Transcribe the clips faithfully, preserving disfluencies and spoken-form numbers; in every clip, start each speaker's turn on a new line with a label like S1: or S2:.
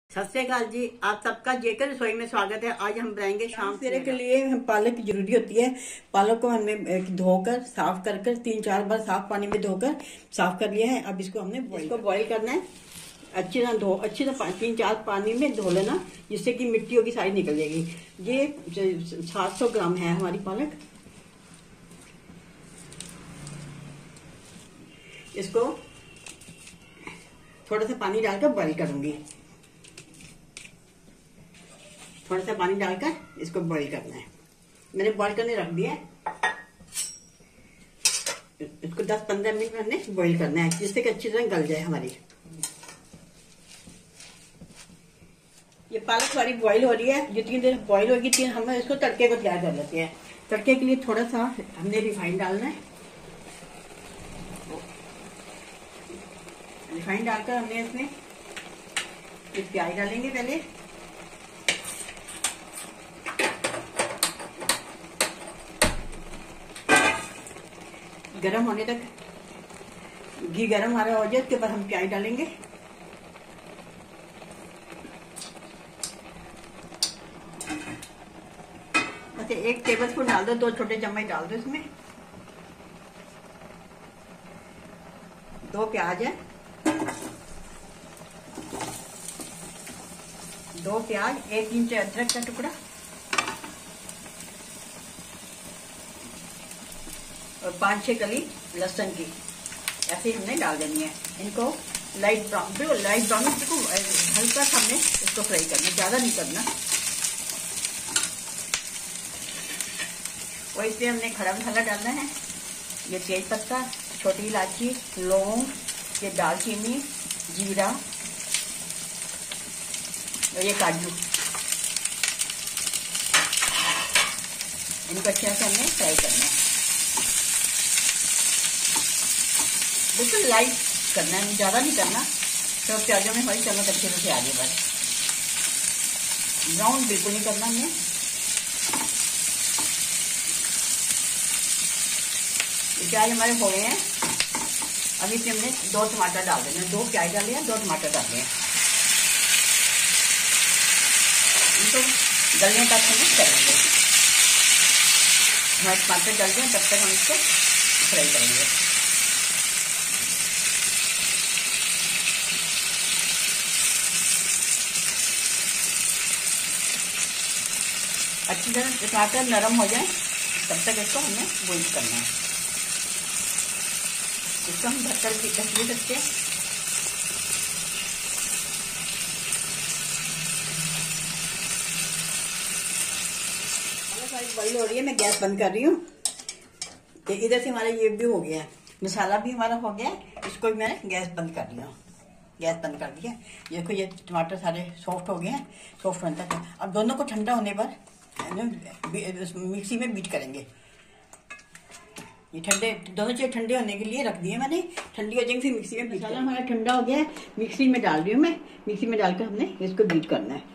S1: सत श्री अकाल जी, आप सबका जेकर रसोई में स्वागत है। आज हम बनाएंगे शाम सवेरे के लिए हम पालक की जरूरी होती है। पालक को हमने धोकर साफ कर कर तीन चार बार साफ पानी में धोकर साफ कर लिया है। अब इसको हमने इसको बॉईल करना है। अच्छी तरह धो अच्छी तरह तीन चार पानी में धो लेना, जिससे कि मिट्टी होगी सारी निकल जाएगी। ये सात सौ ग्राम है हमारी पालक। इसको थोड़ा सा पानी डालकर बॉईल करूंगी। थोड़ा सा पानी डालकर इसको बॉईल करना है। मैंने बॉईल करने रख दिया है। इसको दस पंद्रह मिनट हमने बॉईल करना है, जिससे कि अच्छी तरह गल जाए हमारी। ये पालक हमारी बॉईल हो रही है। जितनी देर बॉईल होगी तीन हम इसको तड़के को तैयार कर लेते हैं। तड़के के लिए थोड़ा सा हमने रिफाइंड डालना है। रिफाइंड डालकर हमने इसमें प्याज डालेंगे पहले। गरम होने तक घी गरम हमारा हो जाए, उसके बाद हम प्याज डालेंगे। बस एक टेबल स्पून डाल दो, दो छोटे चम्मच डाल दो इसमें। दो प्याज है, दो प्याज, एक इंच अदरक का टुकड़ा और पांच छह कली लहसुन की ऐसे ही हमने डाल देनी है। इनको लाइट ब्राउन बिल्कुल लाइट ब्राउन बिल्कुल हल्का सा हमने इसको फ्राई करना, ज्यादा नहीं करना। और इसमें हमने खड़ा मसाला डालना है। ये तेज पत्ता, छोटी इलायची, लौंग, ये दालचीनी, जीरा और ये काजू। इनको अच्छे से हमने फ्राई करना है। बिल्कुल लाइट करना है, ज्यादा नहीं करना। तो प्याजों में हमारी चमक अच्छे से आ जाए। बस ब्राउन बिल्कुल नहीं करना हमने। प्याज हमारे हो गए हैं। अभी इसमें हमने दो टमाटर डाल देंगे। दो प्याज डाले हैं, दो टमाटर डाले हैं। इनको गलने तक हम करेंगे। हमारे टमाटर डल जाए तब तक हम इसको फ्राई करेंगे। अच्छी तरह टमाटर नरम हो जाए तब तक इसको हमें बॉईल करना है। इसको हम ढककर भी ढक भी सकते हैं। बॉईल हो रही है, मैं गैस बंद कर रही हूँ। तो इधर से हमारा ये भी हो गया है, मसाला भी हमारा हो गया है। इसको भी मैंने गैस बंद कर दिया। गैस बंद कर दिया। देखो ये टमाटर सारे सॉफ्ट हो गए हैं। सॉफ्ट होने तक अब दोनों को ठंडा होने पर मिक्सी में बीट करेंगे। ये ठंडे दोनों चीजें ठंडे होने के लिए रख दिए मैंने। ठंडी हो जाएंगे फिर मिक्सी में बीट। मसाला हमारा ठंडा हो गया है, मिक्सी में डाल रही हूँ मैं। मिक्सी में डालकर हमने इसको बीट करना है।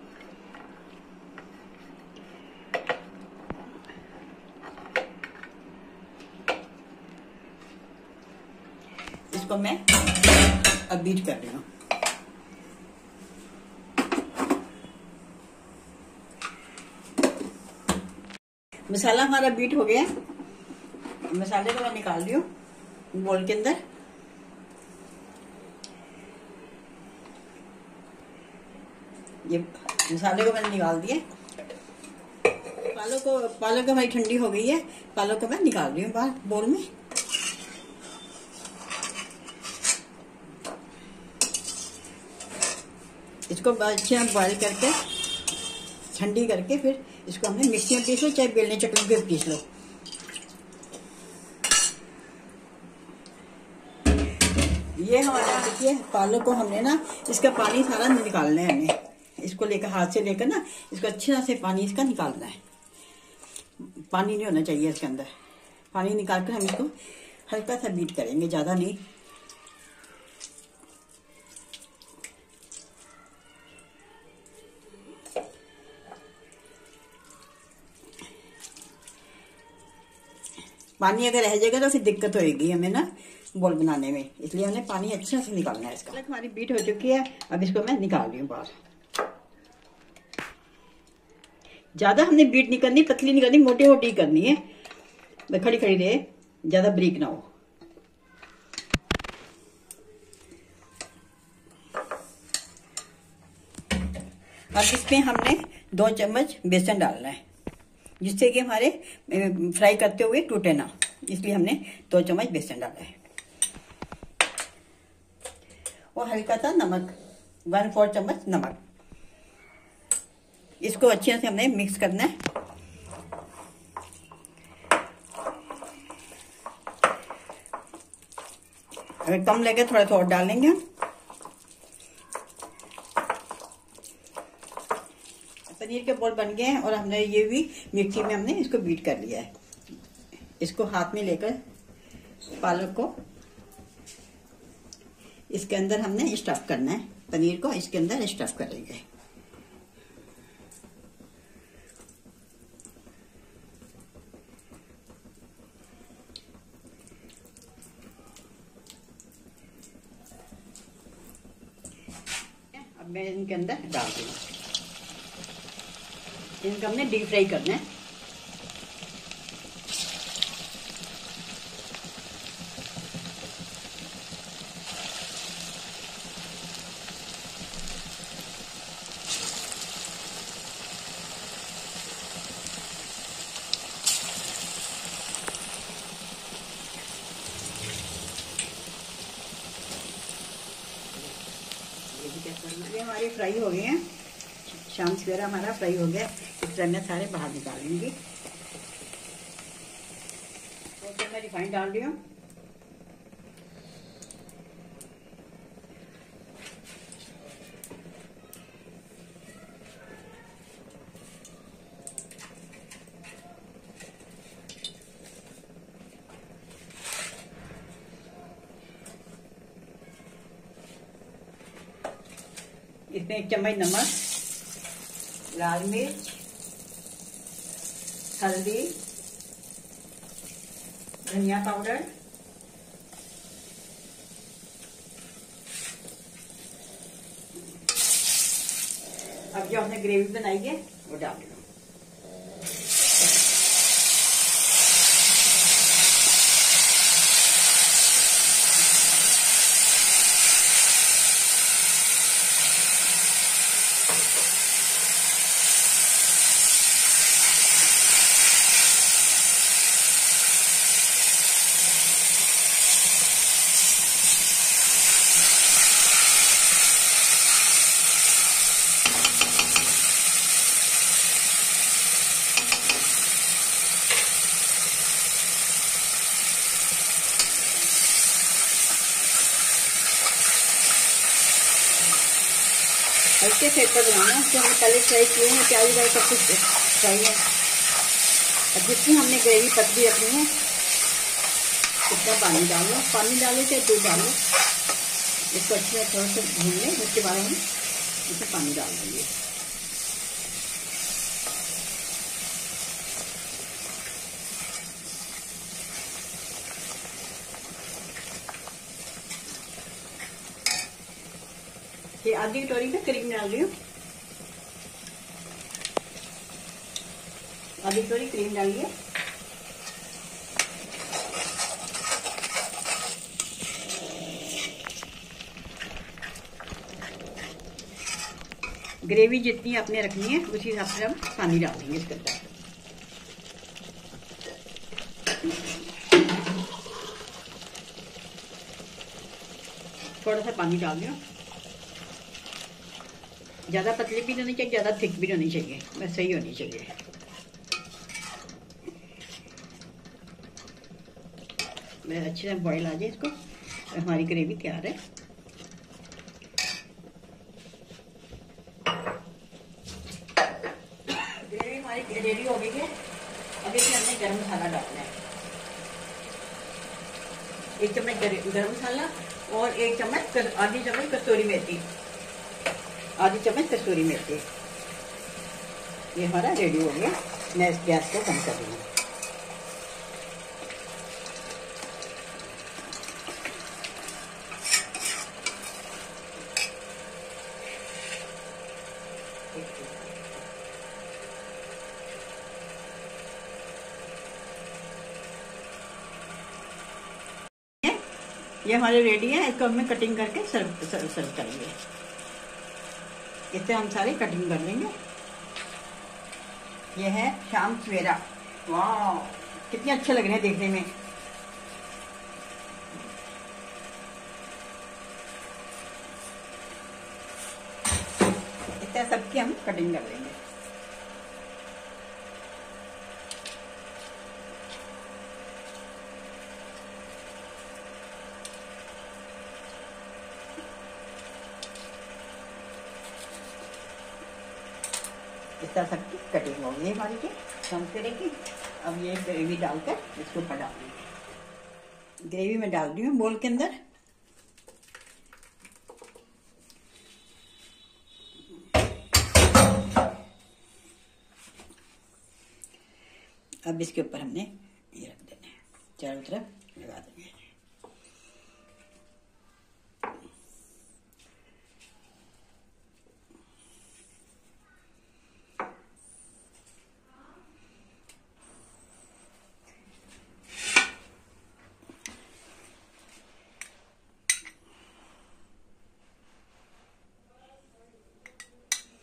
S1: इसको मैं अब बीट कर रही हूँ। मसाला हमारा बीट हो गया। मसाले को मैं निकाल रही हूँ बोल के अंदर। ये मसाले को मैंने निकाल दिया। पालक को पालक हमारी ठंडी हो गई है। पालक को मैं निकाल रही हूँ बाहर बोल में। इसको अच्छे से बॉईल करके ठंडी करके फिर इसको हमने मिक्सी में पीस लो, चाहे बेलने चक्की में पीस लो। ये हमारा देखिए पालक को हमने ना इसका पानी सारा निकालना है। हमें इसको लेकर हाथ से लेकर ना इसको अच्छी तरह से पानी इसका निकालना है। पानी नहीं होना चाहिए इसके अंदर। पानी निकाल कर हम इसको हल्का सा बीट करेंगे, ज्यादा नहीं। पानी अगर रह जाएगा तो फिर दिक्कत होगी हमें ना। बोल बनाने में, इसलिए हमने पानी अच्छे से निकालना है इसका। हमारी बीट हो चुकी है, अब इसको मैं निकाल रही हूँ बाहर। ज्यादा हमने बीट नहीं करनी, पतली नहीं करनी, मोटी मोटी करनी है, खड़ी खड़ी रहे, ज्यादा ब्रीक ना हो। अब इसमें हमने दो चम्मच बेसन डालना है, जिससे कि हमारे फ्राई करते हुए टूटे ना, इसलिए हमने दो चम्मच बेसन डाला है। और हल्का सा नमक, वन फोर चम्मच नमक। इसको अच्छे से हमने मिक्स करना है। अगर कम लगे थोड़ा सा और डालेंगे हम। पनीर के बॉल बन गए हैं और हमने ये भी मिक्सी में हमने इसको बीट कर लिया है। इसको हाथ में लेकर पालक को इसके अंदर हमने स्टफ करना है, पनीर को इसके अंदर स्टफ करेंगे। अब मैं इनके अंदर डाल दूंगा। इनको हमने डीप फ्राई करना है। ये हमारे फ्राई हो गए हैं, शाम सवेरा हमारा फ्राई हो गया। इस तरह मैं सारे बाहर निकाल लूंगी। तो मैं रिफाइंड डाल रही हूँ। इसमें एक चम्मच नमक, लाल मिर्च, हल्दी, धनिया पाउडर, अब जो हमने ग्रेवी बनाई है वो डाल दो। हल्के सेक पर बनाना है, हमने पहले फ्राई किए हैं, प्याज वगैरह सब कुछ फ्राई है। अब जितनी हमने ग्रेवी पतली रखनी है उतना पानी डालो, पानी डालो चाहे दूध डालो। इसको अच्छी तरह थोड़ा सा भून लें, उसके बाद हम इसमें पानी डाल देंगे। ये आधी कटोरी में क्रीम डाल रही हूँ, आधी कटोरी क्रीम डालिए। ग्रेवी जितनी आपने रखनी है उसी हिसाब से हम पानी डाल देंगे इसके अंदर। थोड़ा सा पानी डाल दिया, ज्यादा पतली भी नहीं होनी चाहिए, ज्यादा थिक भी नहीं होनी चाहिए, बस सही होनी चाहिए। मैं अच्छे से बॉईल आ जाए इसको, तो हमारी ग्रेवी तैयार है। ग्रेवी हमारी रेडी हो गई है। अब इसमें हमने गरम मसाला डालना है, एक चम्मच गरम मसाला और एक चम्मच आधी चम्मच कस्तूरी मेथी, आधी चम्मच कस्तूरी मेथी। ये हमारा रेडी हो गया। मैं इस गैस को बंद कर दूंगी। ये हमारे रेडी है, इसको हमें कटिंग करके सर्व सर्व, सर्व करेंगे। इससे हम सारे कटिंग कर लेंगे। ये है शाम सवेरा। वाह, कितने अच्छे लग रहे हैं देखने में। इतना सबकी हम कटिंग कर लेंगे। इस तरह सबकी कटिंग होगी हमारी की संतरे की। अब ये ग्रेवी डालकर इसके ऊपर डाल देंगे। ग्रेवी में डाल दी हूँ बोल के अंदर। अब इसके ऊपर हमने ये रख देना है, चारों तरफ लगा देंगे।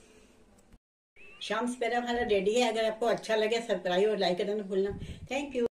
S1: शाम सवेरा हमारा रेडी है। अगर आपको अच्छा लगे सब्सक्राइब और लाइक करना भूलना। Thank you.